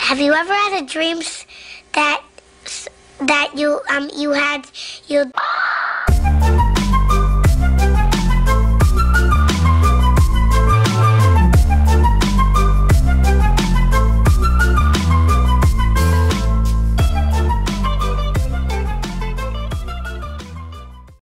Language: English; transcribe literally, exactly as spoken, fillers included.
have you ever had a dream that that you um you had you